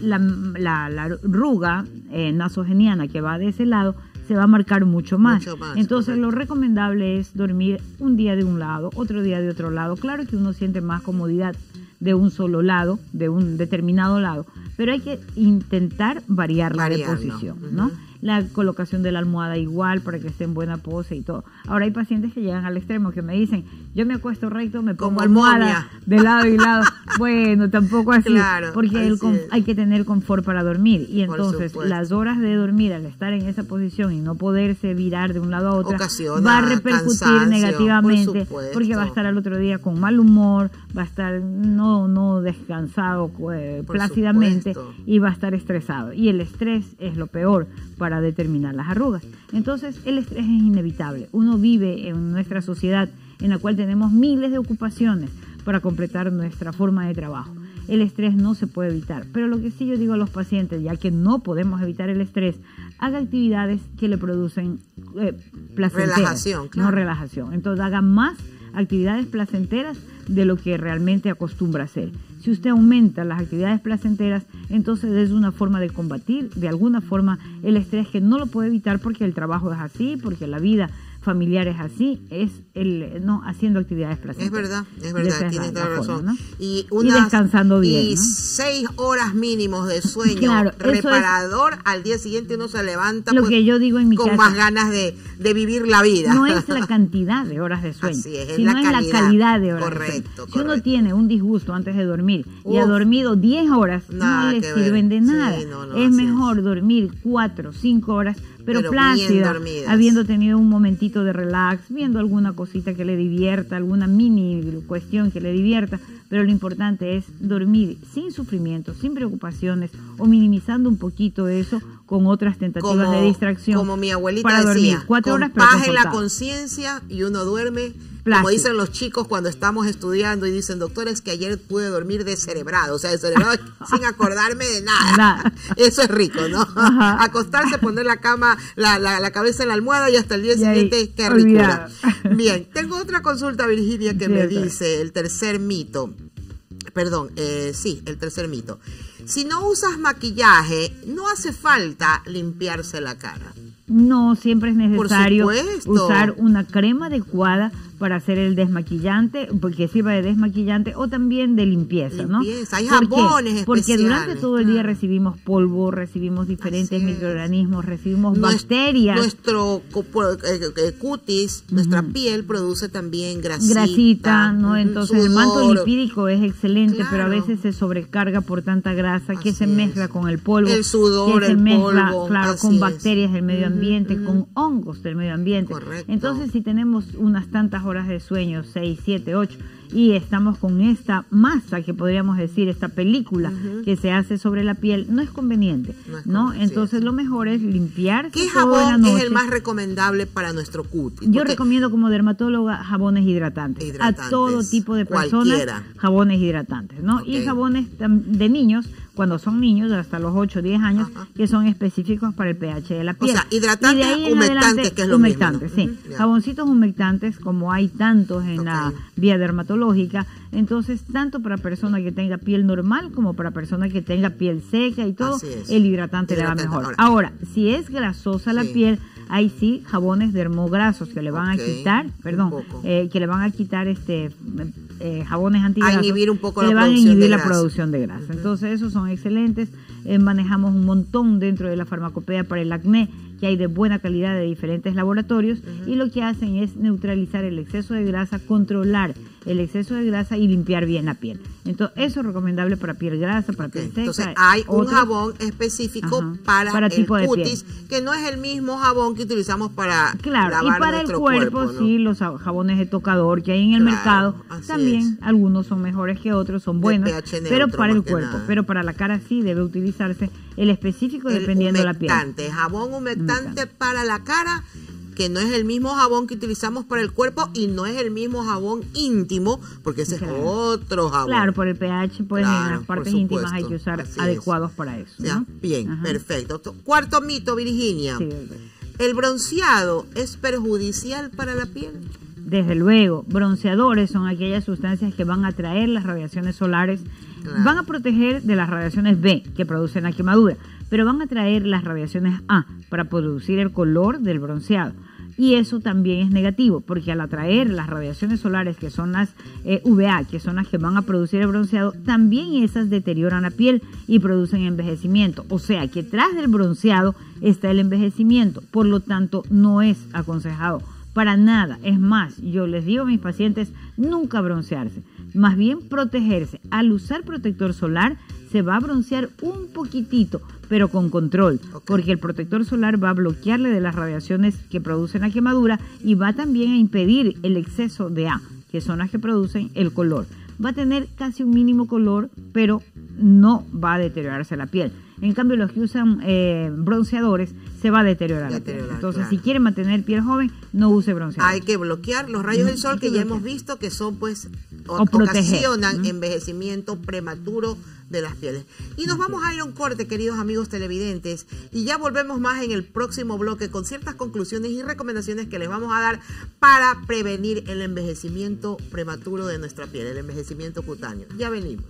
la arruga nasogeniana que va de ese lado se va a marcar mucho más. Entonces, lo recomendable es dormir un día de un lado, otro día de otro lado. Claro que uno siente más comodidad de un solo lado, de un determinado lado, pero hay que intentar variarla de posición, ¿no? La colocación de la almohada igual para que esté en buena pose y todo. Ahora hay pacientes que llegan al extremo que me dicen, yo me acuesto recto, me pongo almohada de lado y lado. Bueno, tampoco así, porque hay que tener confort para dormir. Y entonces las horas de dormir al estar en esa posición y no poderse virar de un lado a otro, va a repercutir negativamente, porque va a estar al otro día con mal humor, va a estar no descansado plácidamente y va a estar estresado. Y el estrés es lo peor para determinar las arrugas. Entonces, el estrés es inevitable. Uno vive en nuestra sociedad en la cual tenemos miles de ocupaciones para completar nuestra forma de trabajo. El estrés no se puede evitar, pero lo que sí yo digo a los pacientes, ya que no podemos evitar el estrés, haga actividades que le producen placenteras, relajación, no relajación. Entonces, haga más actividades placenteras de lo que realmente acostumbra a hacer. Si usted aumenta las actividades placenteras, entonces es una forma de combatir de alguna forma el estrés, que no lo puede evitar porque el trabajo es así, porque la vida familiares así, es haciendo actividades placenteras. Es verdad, tienes toda la razón. ¿no? Y descansando bien. Y ¿no? 6 horas mínimos de sueño, claro, reparador, al día siguiente uno se levanta lo que yo digo en mi con casa, más ganas de vivir la vida. No es la cantidad de horas de sueño, sino es la calidad de horas correcto, de sueño. Si correcto. uno tiene un disgusto antes de dormir y ha dormido 10 horas, no le sirven de nada. Sí, no, es mejor dormir 4, 5 horas, pero plácida, dormidas, habiendo tenido un momentito de relax, viendo alguna cosita que le divierta, alguna mini cuestión que le divierta, pero lo importante es dormir sin sufrimiento, sin preocupaciones, o minimizando un poquito eso con otras tentativas de distracción. Como mi abuelita para dormir decía, 4 horas, con pero paz en la confortable. conciencia, y uno duerme. Plástico. Como dicen los chicos cuando estamos estudiando y dicen, doctor, es que ayer pude dormir descerebrado, o sea, descerebrado sin acordarme de nada. Eso es rico, ¿no? Ajá. Acostarse, poner la cama, la cabeza en la almohada y hasta el día siguiente, qué ricura. Bien, tengo otra consulta, Virginia, que me dice el tercer mito. El tercer mito. Si no usas maquillaje, no hace falta limpiarse la cara. No, siempre es necesario usar una crema adecuada para hacer el desmaquillante, porque sirva de desmaquillante o también de limpieza, ¿no? Hay jabones especiales. Porque durante todo el día recibimos polvo, recibimos diferentes microorganismos, recibimos bacterias. Nuestro cutis, nuestra piel produce también grasita, ¿no? Entonces sudor. El manto lipídico es excelente, Claro. pero a veces se sobrecarga por tanta grasa que se mezcla con el polvo, el sudor, que se el mezcla, polvo, claro, con bacterias del medio ambiente, con hongos del medio ambiente. Correcto. Entonces, si tenemos unas tantas horas de sueño, 6, 7, 8, y estamos con esta masa, que podríamos decir, esta película que se hace sobre la piel, no es conveniente, ¿no? Entonces, lo mejor es limpiarse. ¿Qué toda la jabón noche. es el más recomendable para nuestro cutis? Yo recomiendo como dermatóloga jabones hidratantes. A todo tipo de personas, cualquiera. Jabones hidratantes, ¿no? Y jabones de niños, cuando son niños, hasta los 8, 10 años, que son específicos para el pH de la piel. O sea, hidratantes, humectantes, que es lo humectantes, mismo, ¿no? sí. Jaboncitos humectantes, como hay tantos en la vía dermatológica, entonces, tanto para persona que tenga piel normal como para persona que tenga piel seca y todo, el hidratante le va mejor. Ahora, si es grasosa la piel, hay sí jabones dermograsos que le van a quitar, que le van a quitar jabones antigrasos, a inhibir un poco que la le van a producción inhibir de la grasa. producción de grasa. Entonces, esos son excelentes. Manejamos un montón dentro de la farmacopea para el acné, que hay de buena calidad de diferentes laboratorios, y lo que hacen es neutralizar el exceso de grasa, controlar el exceso de grasa y limpiar bien la piel. Entonces, eso es recomendable para piel grasa, para piel seca. Entonces, hay un jabón específico para el tipo de cutis, piel, que no es el mismo jabón que utilizamos para lavar y para nuestro el cuerpo, ¿no? Sí, los jabones de tocador que hay en el mercado, también algunos son mejores que otros, son buenos, pero para el cuerpo, pero para la cara sí debe utilizarse el específico dependiendo de la piel. Jabón humectante para la cara, que no es el mismo jabón que utilizamos para el cuerpo y no es el mismo jabón íntimo, porque ese es otro jabón. Claro, por el pH, pues en las partes íntimas hay que usar adecuados para eso, ¿no? Bien, perfecto. Cuarto mito, Virginia. Sí. ¿El bronceado es perjudicial para la piel? Desde luego, bronceadores son aquellas sustancias que van a atraer las radiaciones solares, van a proteger de las radiaciones B que producen la quemadura, pero van a atraer las radiaciones A para producir el color del bronceado. Y eso también es negativo, porque al atraer las radiaciones solares, que son las UVA, que son las que van a producir el bronceado, también esas deterioran la piel y producen envejecimiento. O sea que tras del bronceado está el envejecimiento, por lo tanto no es aconsejado para nada. Es más, yo les digo a mis pacientes, nunca broncearse, más bien protegerse. Al usar protector solar se va a broncear un poquitito, pero con control, porque el protector solar va a bloquearle de las radiaciones que producen la quemadura y va también a impedir el exceso de A, que son las que producen el color. Va a tener casi un mínimo color, pero no va a deteriorarse la piel. En cambio, los que usan bronceadores se va a deteriorar la piel. Entonces, si quieren mantener piel joven, no use bronceador. Hay que bloquear los rayos del sol, que ya hemos visto que son, pues, proteger. Ocasionan envejecimiento prematuro de las pieles. Y nos vamos a ir a un corte, queridos amigos televidentes, y ya volvemos más en el próximo bloque con ciertas conclusiones y recomendaciones que les vamos a dar para prevenir el envejecimiento prematuro de nuestra piel, el envejecimiento cutáneo. Ya venimos.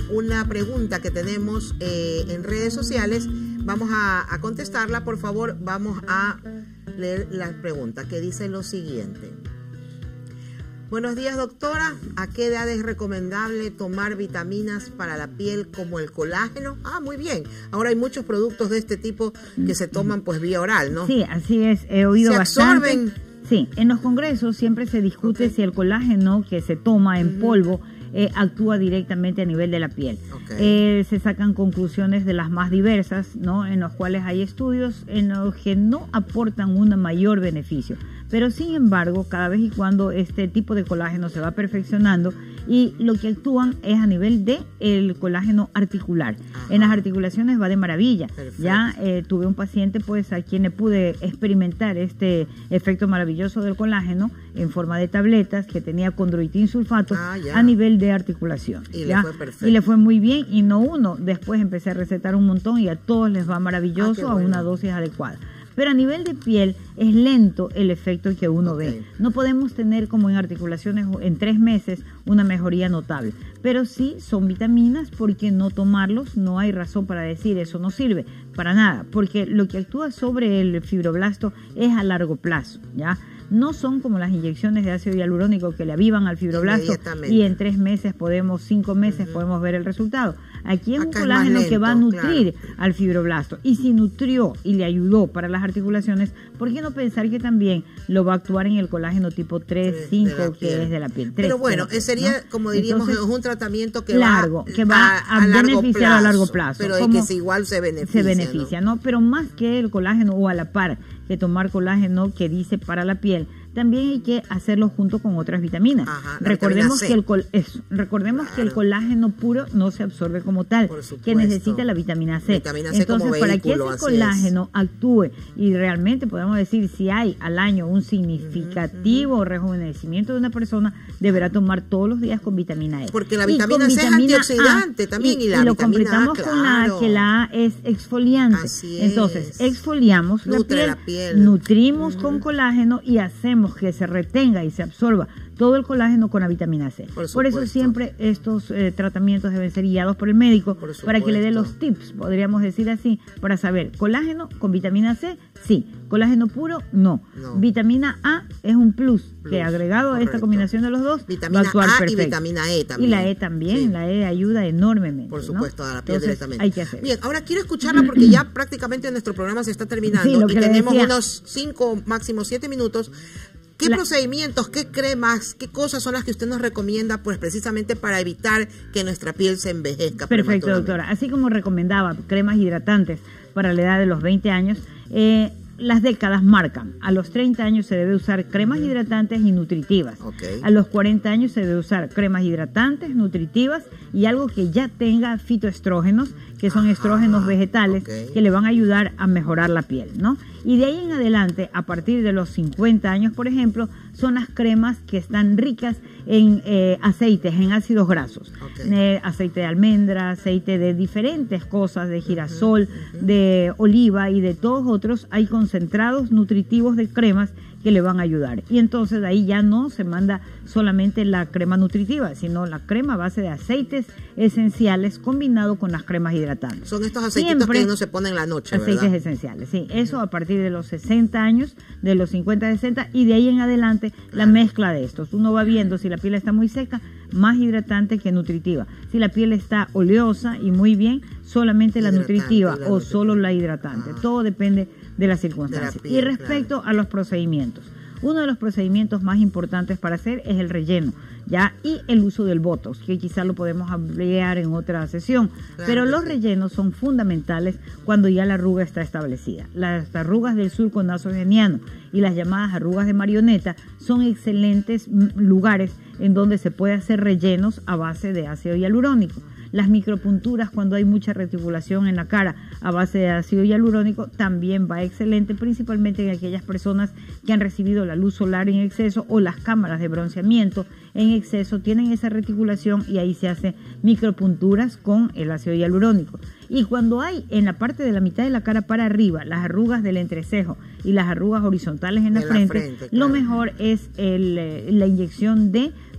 una pregunta que tenemos en redes sociales. Vamos a contestarla, por favor. Vamos a leer la pregunta, que dice lo siguiente. Buenos días, doctora. ¿A qué edad es recomendable tomar vitaminas para la piel como el colágeno? Ah, muy bien. Ahora hay muchos productos de este tipo que se toman pues vía oral, ¿no? Sí, así es. He oído bastante. ¿Se absorben? Sí, en los congresos siempre se discute si el colágeno que se toma en polvo actúa directamente a nivel de la piel. Se sacan conclusiones de las más diversas, ¿no? En los cuales hay estudios en los que no aportan un mayor beneficio. Pero sin embargo, cada vez y cuando este tipo de colágeno se va perfeccionando, y lo que actúan es a nivel de el colágeno articular. Ajá. En las articulaciones va de maravilla. Perfecto. Ya tuve un paciente pues a quien le pude experimentar este efecto maravilloso del colágeno en forma de tabletas, que tenía condroitin sulfato a nivel de articulación. Y le fue perfecto. Y le fue muy bien, y no uno. Después empecé a recetar un montón y a todos les va maravilloso, a una dosis adecuada. Pero a nivel de piel es lento el efecto que uno ve. No podemos tener como en articulaciones en 3 meses una mejoría notable. Pero sí son vitaminas, porque no tomarlos no hay razón para decir eso no sirve para nada. Porque lo que actúa sobre el fibroblasto es a largo plazo, ¿ya? No son como las inyecciones de ácido hialurónico que le avivan al fibroblasto y en 3 meses 5 meses podemos ver el resultado. Aquí es un colágeno que va a nutrir al fibroblasto, y si nutrió y le ayudó para las articulaciones, ¿por qué no pensar que también lo va a actuar en el colágeno tipo 3, 5, que es de la piel? 3, pero bueno, sería, ¿no? Como diríamos, entonces, un tratamiento que va a beneficiar a largo plazo. Pero de que igual se beneficia, ¿no? Pero más que el colágeno, o a la par que tomar colágeno que dice para la piel, también hay que hacerlo junto con otras vitaminas. Recordemos que el colágeno puro no se absorbe como tal, que necesita la vitamina C. Entonces, para que ese colágeno actúe y realmente podemos decir si hay al año un significativo rejuvenecimiento de una persona, deberá tomar todos los días con vitamina E. Porque la vitamina C es antioxidante también, y la lo completamos con la que la A es exfoliante. Entonces, exfoliamos la piel, nutrimos con colágeno y hacemos que se retenga y se absorba todo el colágeno con la vitamina C. Por eso siempre estos tratamientos deben ser guiados por el médico, para que le dé los tips, podríamos decir así, para saber, colágeno con vitamina C, sí, colágeno puro, no. Vitamina A es un plus, que agregado a esta combinación de los dos, vitamina va a actuar A perfecto. Y vitamina E también. Y la E también, la E ayuda enormemente. Por supuesto, ¿no? a la piel directamente. Hay que hacer. Bien, ahora quiero escucharla, porque ya prácticamente nuestro programa se está terminando, y tenemos unos 5, máximo 7 minutos. ¿Qué procedimientos, qué cremas, qué cosas son las que usted nos recomienda, pues precisamente para evitar que nuestra piel se envejezca? Perfecto, doctora. Así como recomendaba cremas hidratantes para la edad de los 20 años, las décadas marcan. A los 30 años se debe usar cremas hidratantes y nutritivas. A los 40 años se debe usar cremas hidratantes, nutritivas y algo que ya tenga fitoestrógenos, que son estrógenos vegetales que le van a ayudar a mejorar la piel, ¿no? Y de ahí en adelante, a partir de los 50 años, por ejemplo, son las cremas que están ricas en aceites, en ácidos grasos. Aceite de almendra, aceite de diferentes cosas, de girasol, de oliva y de todos otros. Hay concentrados nutritivos de cremas que le van a ayudar. Y entonces de ahí ya no se manda solamente la crema nutritiva, sino la crema a base de aceites esenciales combinado con las cremas hidratantes. Son estos aceititos que uno se pone en la noche, ¿verdad? Aceites esenciales, sí. Eso a partir de los 60 años, de los 50, 60, y de ahí en adelante la mezcla de estos. Uno va viendo si la piel está muy seca, más hidratante que nutritiva. Si la piel está oleosa y muy bien, solamente la nutritiva o solo la hidratante. Todo depende de las circunstancias. Y respecto a los procedimientos, uno de los procedimientos más importantes para hacer es el relleno, ¿ya? Y el uso del Botox, que quizás lo podemos ampliar en otra sesión. Pero los rellenos son fundamentales cuando ya la arruga está establecida. Las arrugas del surco nasogeniano y las llamadas arrugas de marioneta son excelentes lugares en donde se puede hacer rellenos a base de ácido hialurónico. Las micropunturas, cuando hay mucha reticulación en la cara a base de ácido hialurónico, también va excelente, principalmente en aquellas personas que han recibido la luz solar en exceso o las cámaras de bronceamiento en exceso, tienen esa reticulación y ahí se hace micropunturas con el ácido hialurónico. Y cuando hay en la parte de la mitad de la cara para arriba las arrugas del entrecejo y las arrugas horizontales en la frente, lo mejor es la inyección de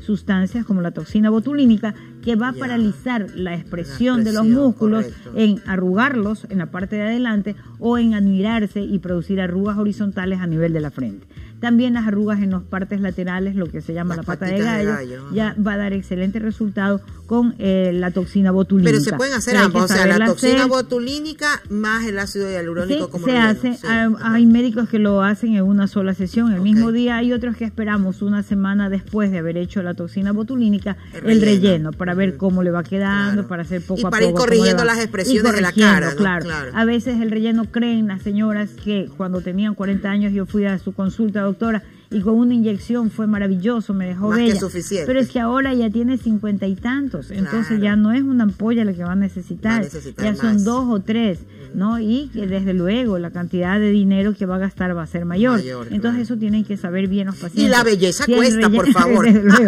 sustancias como la toxina botulínica, que va a paralizar la expresión de los músculos, correcto, en arrugarlos en la parte de adelante o en anirarse y producir arrugas horizontales a nivel de la frente. También las arrugas en las partes laterales, lo que se llama la pata de gallo, ya va a dar excelente resultado con la toxina botulínica. Pero se pueden hacer ambos, o sea, la toxina botulínica más el ácido hialurónico, sí, como se hace. Sí, hay médicos que lo hacen en una sola sesión, el mismo día. Hay otros que esperamos una semana después de haber hecho la toxina botulínica, el relleno para ver cómo le va quedando, para hacer poco a poco. Y para ir corrigiendo las expresiones de la cara, ¿no? Claro. A veces el relleno, creen las señoras que cuando tenían 40 años yo fui a su consulta, doctora, y con una inyección fue maravilloso, me dejó bella. Más que suficiente. Pero es que ahora ya tiene 50 y tantos, entonces ya no es una ampolla la que va a necesitar, ya son más, 2 o 3, ¿no? Y que desde luego la cantidad de dinero que va a gastar va a ser mayor. Entonces eso tienen que saber bien los pacientes. Y la belleza si cuesta, por favor.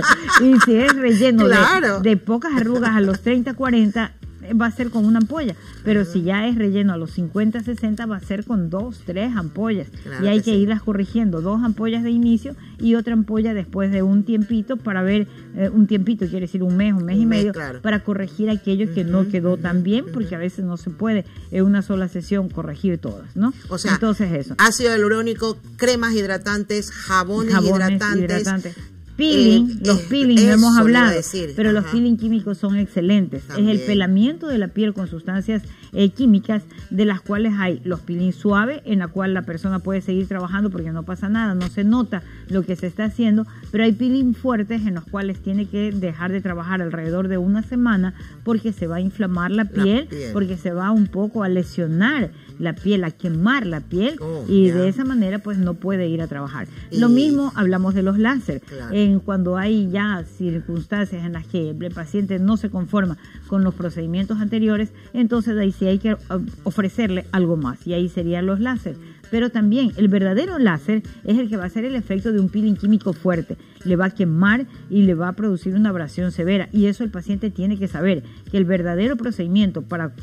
Y si es relleno de pocas arrugas a los 30, 40, va a ser con una ampolla, pero si ya es relleno a los 50, 60 va a ser con 2, 3 ampollas, y hay que irlas corrigiendo, 2 ampollas de inicio y otra ampolla después de un tiempito para ver, un tiempito quiere decir un mes y medio, para corregir aquello que no quedó tan bien, porque a veces no se puede en una sola sesión corregir todas, ¿no? O sea, entonces eso. Ácido hialurónico, cremas hidratantes, jabones hidratantes. Peeling, los peeling no hemos hablado, pero los peeling químicos son excelentes. También. Es el pelamiento de la piel con sustancias químicas, de las cuales hay los peeling suaves, en la cual la persona puede seguir trabajando porque no pasa nada, no se nota lo que se está haciendo, pero hay peeling fuertes en los cuales tiene que dejar de trabajar alrededor de una semana porque se va a inflamar la piel. Porque se va un poco a lesionar la piel, a quemar la piel, de esa manera pues no puede ir a trabajar. Lo mismo hablamos de los láser. Cuando hay ya circunstancias en las que el paciente no se conforma con los procedimientos anteriores, entonces ahí sí hay que ofrecerle algo más, y ahí serían los láser. Pero también el verdadero láser es el que va a hacer el efecto de un peeling químico fuerte. Le va a quemar y le va a producir una abrasión severa. Y eso el paciente tiene que saber, que el verdadero procedimiento para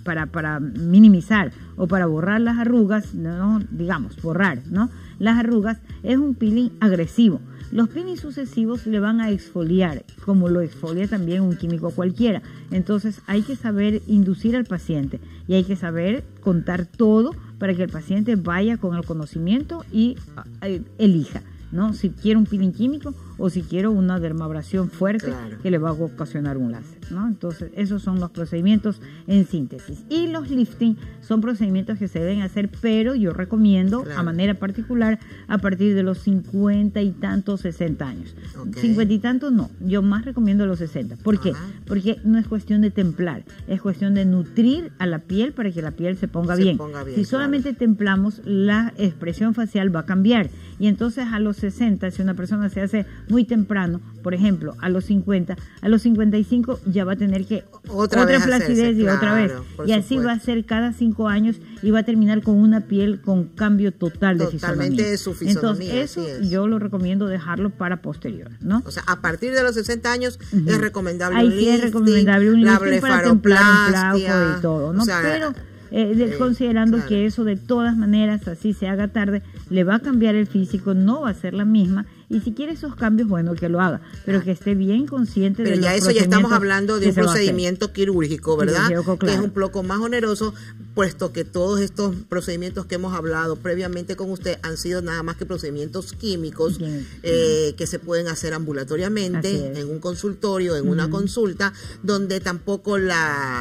minimizar o para borrar las arrugas, no digamos borrar, ¿no? Las arrugas, es un peeling agresivo. Los peelings sucesivos le van a exfoliar, como lo exfolia también un químico cualquiera. Entonces hay que saber inducir al paciente y hay que saber contar todo para que el paciente vaya con el conocimiento y elija, ¿no? Si quiere un peeling químico o si quiere una dermabrasión fuerte que le va a ocasionar un láser, ¿no? Entonces esos son los procedimientos en síntesis. Y los lifting son procedimientos que se deben hacer, pero yo recomiendo a manera particular a partir de los 50 y tantos, 60 años. 50 y tantos no, yo más recomiendo los 60. ¿Por qué? Porque no es cuestión de templar, es cuestión de nutrir a la piel para que la piel se ponga bien. Si solamente templamos, la expresión facial va a cambiar, y entonces a los 60, si una persona se hace muy temprano, por ejemplo, a los 50, a los 55 ya va a tener que otra flacidez y otra vez. Y así va a ser cada 5 años y va a terminar con una piel con cambio total de fisonomía. Totalmente de su fisonomía. Entonces eso yo lo recomido dejarlo para posterior, ¿no? O sea, a partir de los 60 años es recomendable un lifting para templar un plauco y todo, ¿no? O sea, pero considerando que eso de todas maneras, así se haga tarde, le va a cambiar el físico, no va a ser la misma, y si quiere esos cambios, bueno, que lo haga, pero que esté bien consciente de los procedimientos. Pero ya estamos hablando de un procedimiento quirúrgico, ¿verdad? Que es un poco más oneroso, puesto que todos estos procedimientos que hemos hablado previamente con usted han sido nada más que procedimientos químicos que se pueden hacer ambulatoriamente, en un consultorio, en una consulta, donde tampoco el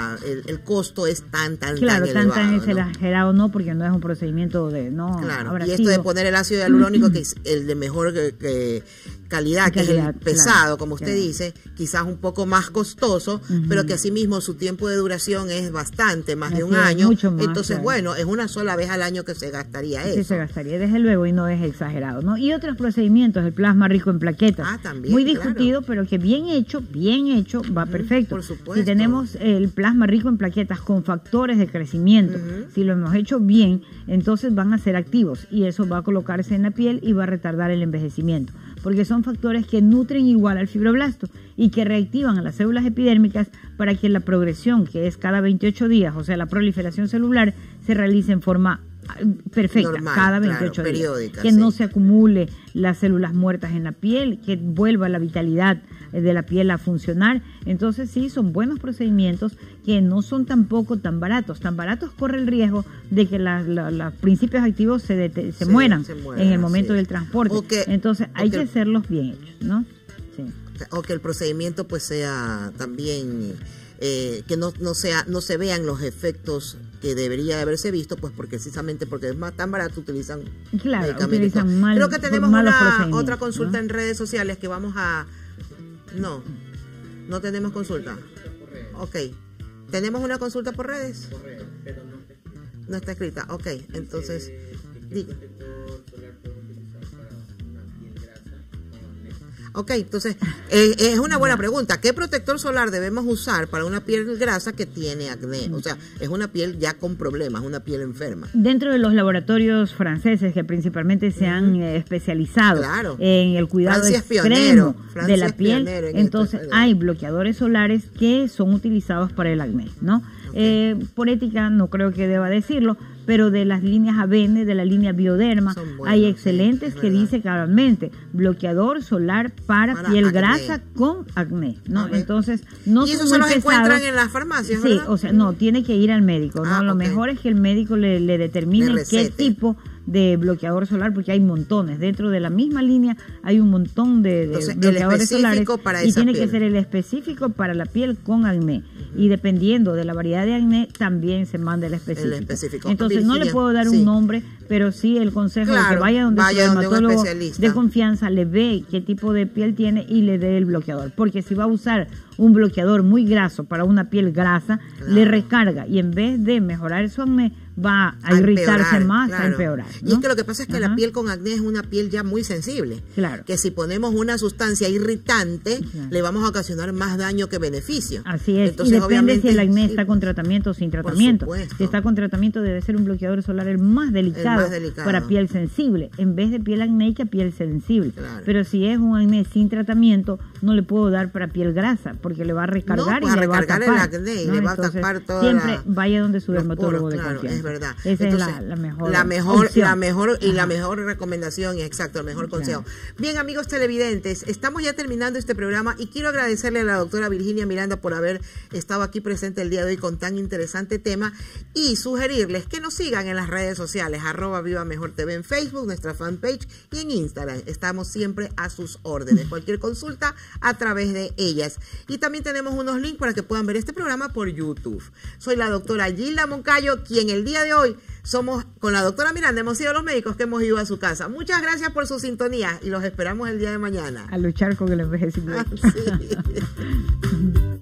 costo es tan elevado. Tan exagerado, ¿no? Porque no es un procedimiento de... Y esto de poner el ácido hialurónico, que es el de mejor calidad, que es el pesado, como usted dice, quizás un poco más costoso, pero que asimismo su tiempo de duración es bastante, más de un año. Más, entonces, bueno, es una sola vez al año que se gastaría eso. Sí, se gastaría, desde luego, y no es exagerado, ¿no? Y otros procedimientos, el plasma rico en plaquetas. También, muy discutido, pero que bien hecho, va perfecto. Por supuesto. Si tenemos el plasma rico en plaquetas con factores de crecimiento, si lo hemos hecho bien, entonces van a ser activos y eso va a colocarse en la piel y va a retardar el envejecimiento, porque son factores que nutren igual al fibroblasto y que reactivan a las células epidérmicas para que la progresión, que es cada 28 días, o sea, la proliferación celular, se realice en forma perfecta, normal, cada 28 claro, días. periódica, que sí. no se acumule las células muertas en la piel, que vuelva la vitalidad de la piel a funcionar. Entonces sí, son buenos procedimientos que no son tampoco tan baratos. Tan baratos corre el riesgo de que los principios activos se mueran en el momento del transporte. Entonces hay que hacerlos bien hechos, ¿no? Sí. O que el procedimiento pues sea también que no se vean los efectos que debería de haberse visto, pues porque precisamente porque es más tan barato utilizan medicamentos. Creo que tenemos otra consulta, ¿no?, en redes sociales que vamos a... No tenemos consulta. Ok. ¿Tenemos una consulta por redes? No está escrita. Ok, entonces... Ok, entonces, es una buena pregunta. ¿Qué protector solar debemos usar para una piel grasa que tiene acné? O sea, es una piel ya con problemas, una piel enferma. Dentro de los laboratorios franceses que principalmente se han especializado en el cuidado extremo de la piel, entonces hay bloqueadores solares que son utilizados para el acné, ¿no? Por ética no creo que deba decirlo, pero de las líneas Avene, de la línea Bioderma, hay excelentes que dice claramente bloqueador solar para piel grasa con acné, ¿no? Entonces, no ¿y eso se los encuentran en las farmacias, verdad? Sí, o sea, no, tiene que ir al médico, ¿no? Lo mejor es que el médico le determine qué tipo de bloqueador solar, porque hay montones. Dentro de la misma línea hay un montón de bloqueadores solares y tiene que ser el específico para la piel con acné. Y dependiendo de la variedad de acné, también se manda el específico. Entonces, no le puedo dar un nombre, pero sí el consejo de que vaya donde su dermatólogo de confianza, le ve qué tipo de piel tiene y le dé el bloqueador. Porque si va a usar un bloqueador muy graso para una piel grasa, le recarga y en vez de mejorar su acné, va a irritarse más, a empeorar, ¿no? Y es que lo que pasa es que la piel con acné es una piel ya muy sensible. Que si ponemos una sustancia irritante, le vamos a ocasionar más daño que beneficio. Así es. Entonces, y depende si el acné está con tratamiento o sin tratamiento. Si está con tratamiento, debe ser un bloqueador solar el más delicado para piel sensible, en vez de piel acnéica, piel sensible. Pero si es un acné sin tratamiento, no le puedo dar para piel grasa, porque le va a recargar y le va a tapar el acné, y le va a tapar toda siempre vaya donde su dermatólogo de confianza. Es verdad. Esa entonces, es la mejor la mejor recomendación, exacto, el mejor consejo. Bien, amigos televidentes, estamos ya terminando este programa y quiero agradecerle a la doctora Virginia Miranda por haber estado aquí presente el día de hoy con tan interesante tema y sugerirles que nos sigan en las redes sociales, @VivaMejorTV en Facebook, nuestra fanpage, y en Instagram. Estamos siempre a sus órdenes. Cualquier consulta a través de ellas. Y también tenemos unos links para que puedan ver este programa por YouTube. Soy la doctora Gilda Moncayo, quien el día de hoy somos, con la doctora Miranda, hemos sido los médicos que hemos ido a su casa. Muchas gracias por su sintonía y los esperamos el día de mañana. A luchar con el envejecimiento. Sí.